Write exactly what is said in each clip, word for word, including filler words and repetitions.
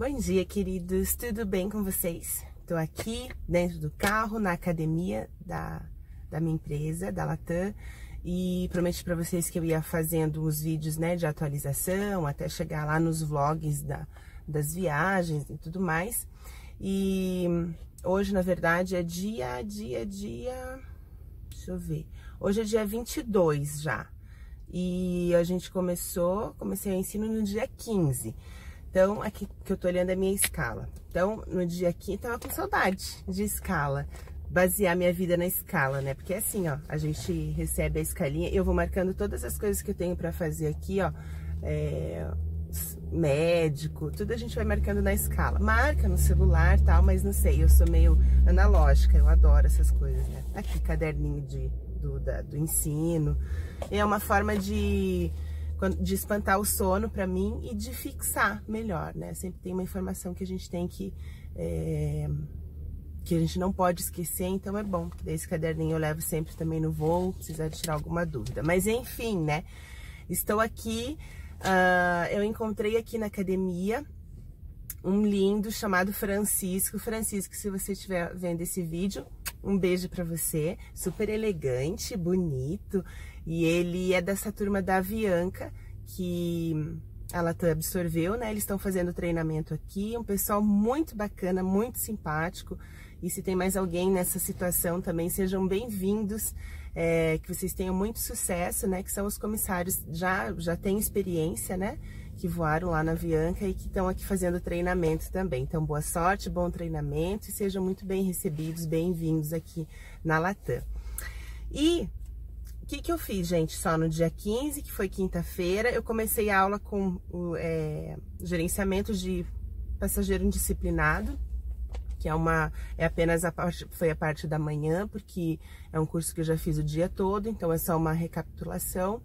Bom dia, queridos, tudo bem com vocês? Estou aqui dentro do carro, na academia da, da minha empresa, da Latam, e prometi para vocês que eu ia fazendo os vídeos, né, de atualização, até chegar lá nos vlogs da, das viagens e tudo mais. E hoje, na verdade, é dia, dia, dia... Deixa eu ver. Hoje é dia vinte e dois já. E a gente começou, comecei o ensino no dia quinze. Então, aqui que eu tô olhando é a minha escala. Então, no dia quinze, tava com saudade de escala. Basear minha vida na escala, né? Porque assim, ó, a gente recebe a escalinha e eu vou marcando todas as coisas que eu tenho pra fazer aqui, ó. É, médico, tudo a gente vai marcando na escala. Marca no celular e tal, mas não sei, eu sou meio analógica, eu adoro essas coisas, né? Aqui, caderninho de, do, da, do ensino. E é uma forma de... de espantar o sono para mim e de fixar melhor, né? Sempre tem uma informação que a gente tem que... É, que a gente não pode esquecer, então é bom, porque esse caderninho eu levo sempre também no voo, precisar de tirar alguma dúvida. Mas enfim, né? Estou aqui, uh, eu encontrei aqui na academia um lindo chamado Francisco. Francisco, se você estiver vendo esse vídeo, um beijo pra você. Super elegante, bonito. E ele é dessa turma da Avianca, que ela absorveu, né? Eles estão fazendo treinamento aqui. Um pessoal muito bacana, muito simpático. E se tem mais alguém nessa situação também, sejam bem-vindos. É, que vocês tenham muito sucesso, né? Que são os comissários, já, já têm experiência, né? Que voaram lá na Avianca e que estão aqui fazendo treinamento também. Então, boa sorte, bom treinamento e sejam muito bem recebidos, bem-vindos aqui na Latam. E o que, que eu fiz, gente? Só no dia quinze, que foi quinta-feira, eu comecei a aula com o é, gerenciamento de passageiro indisciplinado, que é uma é apenas a parte, foi a parte da manhã, porque é um curso que eu já fiz o dia todo, então é só uma recapitulação.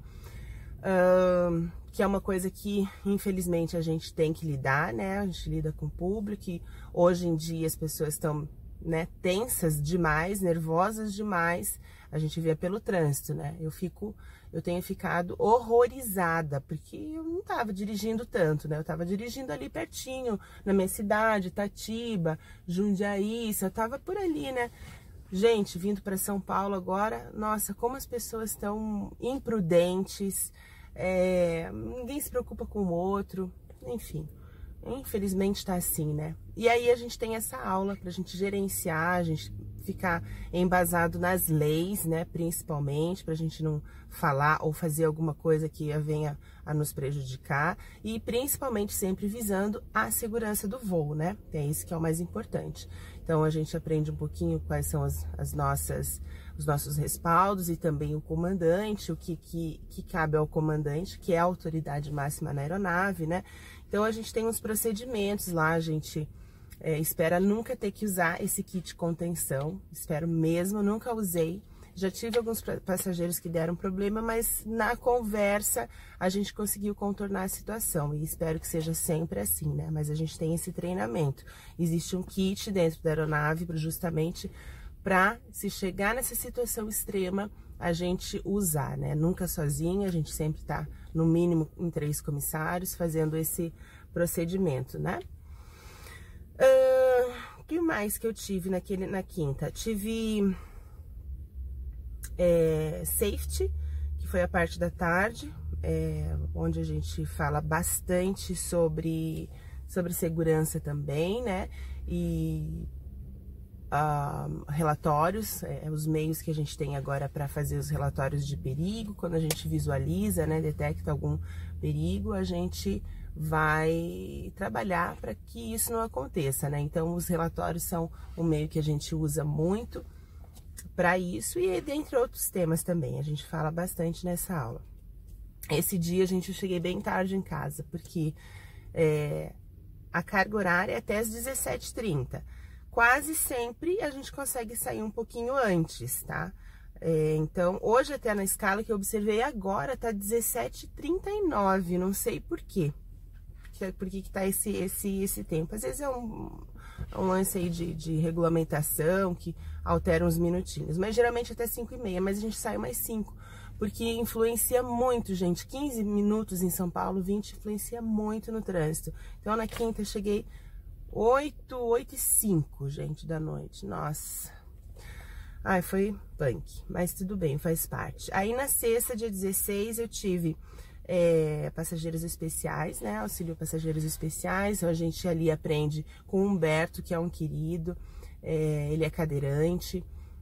Uh, que é uma coisa que, infelizmente, a gente tem que lidar, né? A gente lida com o público e hoje em dia as pessoas estão, né, tensas demais, nervosas demais. A gente vê pelo trânsito, né? Eu fico, eu tenho ficado horrorizada, porque eu não tava dirigindo tanto, né? Eu tava dirigindo ali pertinho, na minha cidade, Itatiba, Jundiaí, eu tava por ali, né? Gente, vindo para São Paulo agora, nossa, como as pessoas estão imprudentes, é, ninguém se preocupa com o outro, enfim, infelizmente tá assim, né? E aí a gente tem essa aula pra gente gerenciar, a gente ficar embasado nas leis, né, principalmente, pra gente não falar ou fazer alguma coisa que venha a nos prejudicar e principalmente sempre visando a segurança do voo, né? É isso que é o mais importante. Então a gente aprende um pouquinho quais são as, as nossas, os nossos respaldos e também o comandante, o que, que, que cabe ao comandante, que é a autoridade máxima na aeronave, né? Então a gente tem uns procedimentos lá, a gente é, espera nunca ter que usar esse kit contenção, espero mesmo, nunca usei. Já tive alguns passageiros que deram problema, mas na conversa a gente conseguiu contornar a situação e espero que seja sempre assim, né? Mas a gente tem esse treinamento. Existe um kit dentro da aeronave justamente para, se chegar nessa situação extrema, a gente usar, né? Nunca sozinha, a gente sempre tá no mínimo em três comissários fazendo esse procedimento, né? O uh, que mais que eu tive naquele, na quinta? Tive... É, safety, que foi a parte da tarde, é, onde a gente fala bastante sobre, sobre segurança também, né? E uh, relatórios, é, os meios que a gente tem agora para fazer os relatórios de perigo, quando a gente visualiza, né, detecta algum perigo, a gente vai trabalhar para que isso não aconteça, né? Então, os relatórios são um meio que a gente usa muito para isso e dentre outros temas também, a gente fala bastante nessa aula. Esse dia a gente eu cheguei bem tarde em casa, porque é, a carga horária é até as dezessete e trinta. Quase sempre a gente consegue sair um pouquinho antes, tá? É, então, hoje até na escala que eu observei agora, tá dezessete e trinta e nove, não sei por quê. Por que que tá esse, esse, esse tempo? Às vezes é um, um lance aí de, de regulamentação que altera uns minutinhos, mas geralmente até cinco e meia, mas a gente sai mais cinco, porque influencia muito, gente. quinze minutos em São Paulo, vinte, influencia muito no trânsito. Então, na quinta, eu cheguei oito, oito e cinco, gente, da noite. Nossa. Ai, foi punk, mas tudo bem, faz parte. Aí, na sexta, dia dezesseis, eu tive é, passageiros especiais, né? Auxílio passageiros especiais. Então, a gente ali aprende com o Humberto, que é um querido. É, ele é cadeirante.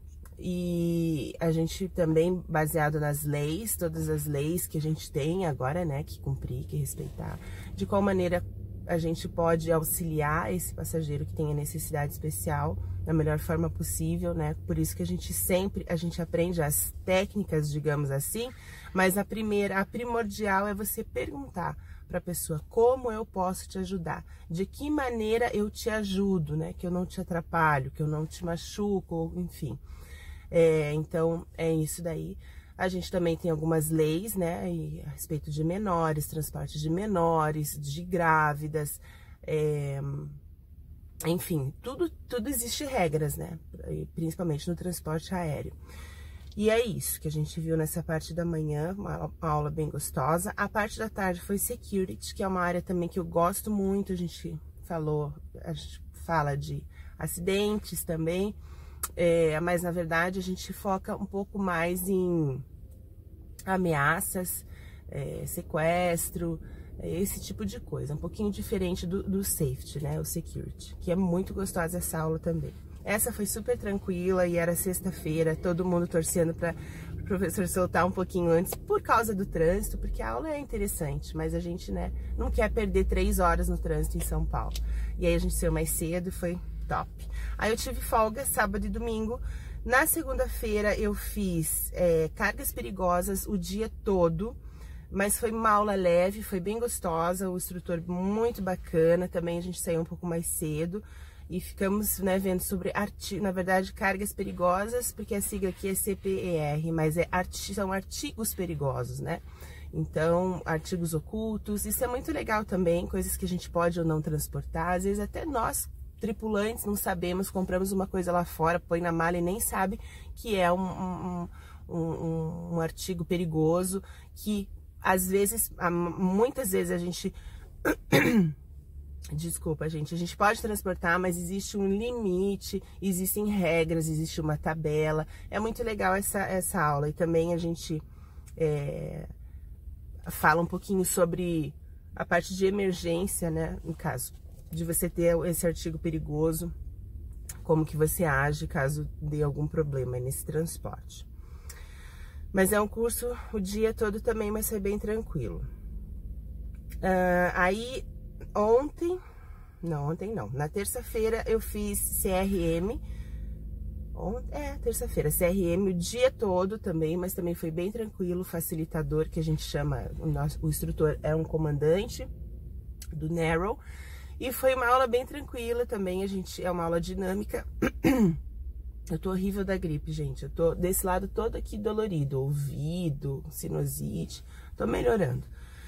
E a gente também, baseado nas leis, todas as leis que a gente tem agora, né, que cumprir, que respeitar, de qual maneira a gente pode auxiliar esse passageiro que tem a necessidade especial da melhor forma possível, né? Por isso que a gente sempre, a gente aprende as técnicas, digamos assim, mas a primeira, a primordial é você perguntar para a pessoa como eu posso te ajudar, de que maneira eu te ajudo, né? Que eu não te atrapalho, que eu não te machuco, enfim. É, então, é isso daí. A gente também tem algumas leis, né, a respeito de menores, transporte de menores, de grávidas, é, enfim, tudo, tudo existe regras, né, principalmente no transporte aéreo. E é isso que a gente viu nessa parte da manhã, uma, uma aula bem gostosa. A parte da tarde foi security, que é uma área também que eu gosto muito, a gente falou, a gente fala de acidentes também. É, mas na verdade a gente foca um pouco mais em ameaças, é, sequestro, é, esse tipo de coisa, um pouquinho diferente do, do safety, né, o security, que é muito gostosa essa aula também. Essa foi super tranquila e era sexta-feira, todo mundo torcendo para o professor soltar um pouquinho antes por causa do trânsito, porque a aula é interessante, mas a gente, né, não quer perder três horas no trânsito em São Paulo. E aí a gente saiu mais cedo e foi top. Aí eu tive folga sábado e domingo. Na segunda-feira eu fiz é, cargas perigosas o dia todo, mas foi uma aula leve, foi bem gostosa, o instrutor muito bacana, também a gente saiu um pouco mais cedo e ficamos, né, vendo sobre, arti na verdade, cargas perigosas, porque a sigla aqui é C P E R, mas é arti são artigos perigosos, né? Então, artigos ocultos, isso é muito legal também, coisas que a gente pode ou não transportar, às vezes até nós tripulantes não sabemos, compramos uma coisa lá fora, põe na mala e nem sabe que é um, um, um, um artigo perigoso, que às vezes, muitas vezes a gente, desculpa gente, a gente pode transportar, mas existe um limite, existem regras, existe uma tabela, é muito legal essa, essa aula. E também a gente é, fala um pouquinho sobre a parte de emergência, né, no caso de você ter esse artigo perigoso, como que você age caso dê algum problema nesse transporte. Mas é um curso o dia todo também, mas foi bem tranquilo. Uh, aí, ontem, não, ontem não, na terça-feira eu fiz C R M, ontem, é, terça-feira, C R M o dia todo também, mas também foi bem tranquilo, facilitador, que a gente chama, o, nosso, o instrutor é um comandante do Narrow. E foi uma aula bem tranquila também, a gente, é uma aula dinâmica. Eu tô horrível da gripe, gente, eu tô desse lado todo aqui dolorido, ouvido, sinusite, tô melhorando.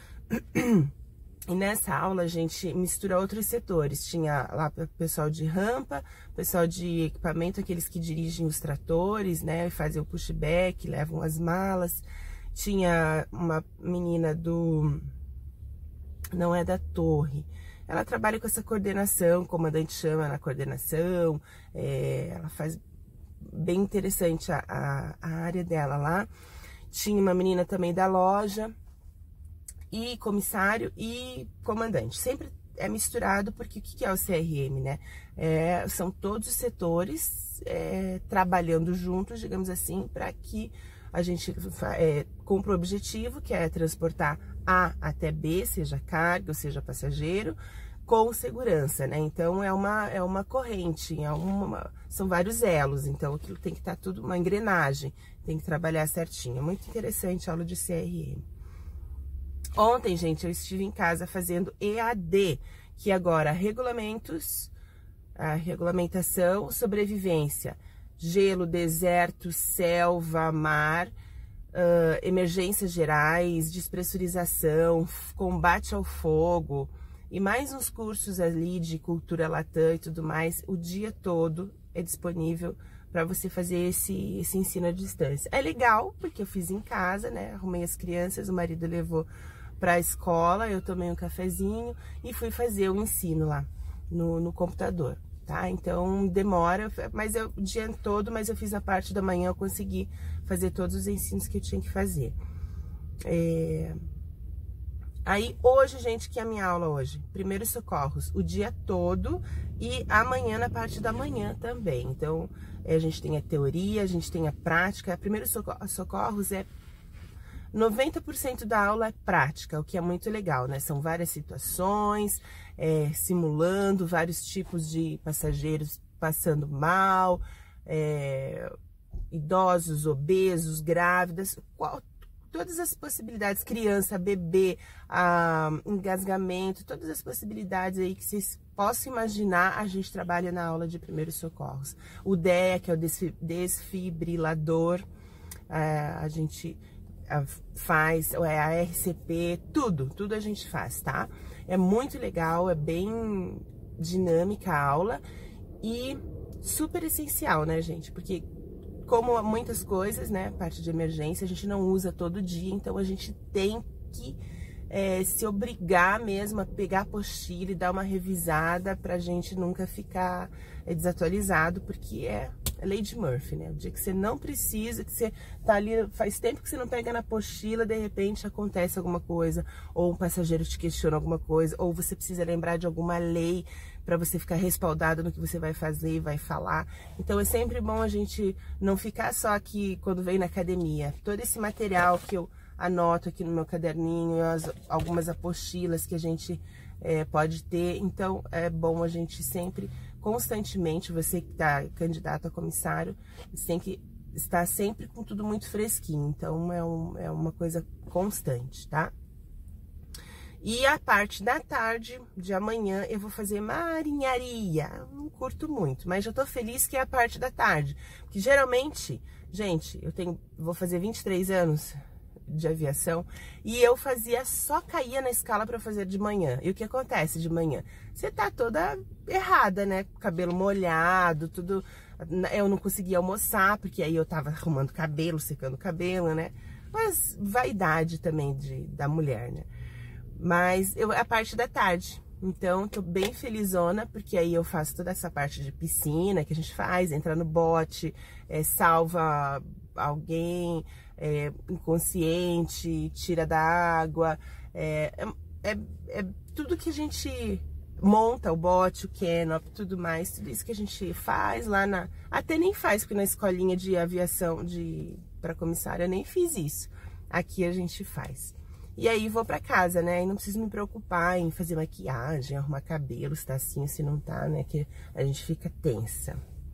E nessa aula a gente mistura outros setores, tinha lá o pessoal de rampa, pessoal de equipamento, aqueles que dirigem os tratores, né, fazem o pushback, levam as malas. Tinha uma menina do, não é da torre, ela trabalha com essa coordenação, o comandante chama na coordenação, é, ela faz bem interessante a, a, a área dela lá. Tinha uma menina também da loja, e comissário e comandante. Sempre é misturado, porque o que é o C R M, né? É, são todos os setores é, trabalhando juntos, digamos assim, para que a gente é, cumpra o objetivo, que é transportar A até B, seja carga ou seja passageiro, com segurança, né? Então é uma, é uma corrente, é uma, são vários elos, então aquilo tem que estar tudo, uma engrenagem, tem que trabalhar certinho. É muito interessante a aula de C R M. Ontem, gente, eu estive em casa fazendo E A D, que agora regulamentos, a regulamentação, sobrevivência, gelo, deserto, selva, mar, uh, emergências gerais, despressurização, combate ao fogo, e mais uns cursos ali de cultura Latam e tudo mais. O dia todo é disponível para você fazer esse, esse ensino à distância. É legal, porque eu fiz em casa, né? Arrumei as crianças, o marido levou para a escola, eu tomei um cafezinho e fui fazer o ensino lá no, no computador, tá? Então demora, mas eu, o dia todo, mas eu fiz a parte da manhã, eu consegui fazer todos os ensinos que eu tinha que fazer. É... Aí hoje, gente, que é a minha aula hoje, primeiros socorros, o dia todo e amanhã na parte da manhã também. Então a gente tem a teoria, a gente tem a prática. Primeiros socorros é noventa por cento da aula é prática, o que é muito legal, né? São várias situações, é, simulando vários tipos de passageiros passando mal, é, idosos, obesos, grávidas, qual, todas as possibilidades, criança, bebê, ah, engasgamento, todas as possibilidades aí que vocês possam imaginar, a gente trabalha na aula de primeiros socorros. O D E A, que é o desfibrilador, ah, a gente faz, é a R C P, tudo, tudo a gente faz, tá? É muito legal, é bem dinâmica a aula e super essencial, né, gente? Porque como muitas coisas, né, parte de emergência, a gente não usa todo dia, então a gente tem que é, se obrigar mesmo a pegar a apostila e dar uma revisada pra gente nunca ficar é, desatualizado, porque é a lei de Murphy, né? O dia que você não precisa, que você tá ali, faz tempo que você não pega na apostila, de repente acontece alguma coisa, ou um passageiro te questiona alguma coisa, ou você precisa lembrar de alguma lei para você ficar respaldado no que você vai fazer e vai falar. Então é sempre bom a gente não ficar só aqui quando vem na academia. Todo esse material que eu anoto aqui no meu caderninho, as, algumas apostilas que a gente é, pode ter, então é bom a gente sempre, constantemente, você que está candidato a comissário, você tem que estar sempre com tudo muito fresquinho, então é, um, é uma coisa constante, tá? E a parte da tarde, de amanhã, eu vou fazer marinharia. Não curto muito, mas já tô feliz que é a parte da tarde. Porque geralmente, gente, eu tenho, vou fazer vinte e três anos de aviação e eu fazia, só caía na escala para fazer de manhã. E o que acontece de manhã? Você tá toda errada, né? Cabelo molhado, tudo. Eu não conseguia almoçar, porque aí eu tava arrumando cabelo, secando cabelo, né? Mas vaidade também de, da mulher, né? Mas eu, a parte da tarde, então tô bem felizona, porque aí eu faço toda essa parte de piscina que a gente faz, entra no bote, é, salva alguém é, inconsciente, tira da água, é, é, é tudo que a gente monta, o bote, o canopy, tudo mais, tudo isso que a gente faz lá na... Até nem faz, porque na escolinha de aviação de para comissária eu nem fiz isso, aqui a gente faz. E aí vou pra casa, né? E não preciso me preocupar em fazer maquiagem, arrumar cabelo, se tá assim ou se não tá, né? Que a gente fica tensa.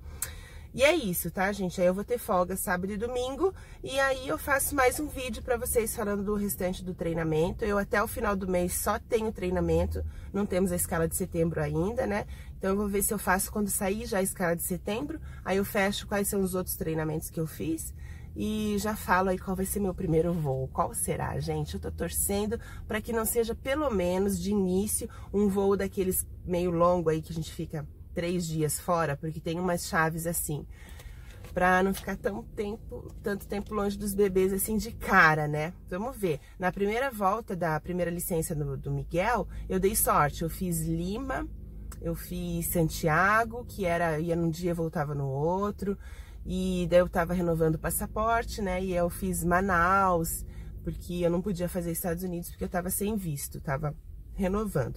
E é isso, tá, gente? Aí eu vou ter folga sábado e domingo. E aí eu faço mais um vídeo pra vocês falando do restante do treinamento. Eu até o final do mês só tenho treinamento. Não temos a escala de setembro ainda, né? Então eu vou ver se eu faço quando sair já a escala de setembro. Aí eu fecho quais são os outros treinamentos que eu fiz. E já falo aí qual vai ser meu primeiro voo. Qual será, gente? Eu tô torcendo para que não seja, pelo menos, de início, um voo daqueles meio longo aí que a gente fica três dias fora, porque tem umas chaves assim, pra não ficar tão tempo, tanto tempo longe dos bebês assim de cara, né? Vamos ver. Na primeira volta da primeira licença do, do Miguel, eu dei sorte. Eu fiz Lima, eu fiz Santiago, que era ia num dia e voltava no outro. E daí eu tava renovando o passaporte, né? E eu fiz Manaus, porque eu não podia fazer Estados Unidos, porque eu tava sem visto, tava renovando.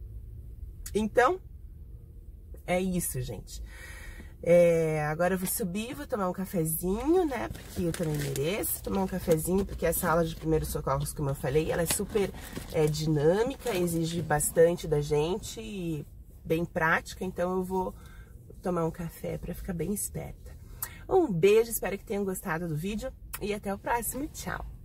Então, é isso, gente. É, agora eu vou subir, vou tomar um cafezinho, né? Porque eu também mereço tomar um cafezinho, porque essa aula de primeiros socorros, como eu falei, ela é super é, dinâmica, exige bastante da gente e bem prática, então eu vou tomar um café para ficar bem esperta. Um beijo, espero que tenham gostado do vídeo e até o próximo. Tchau!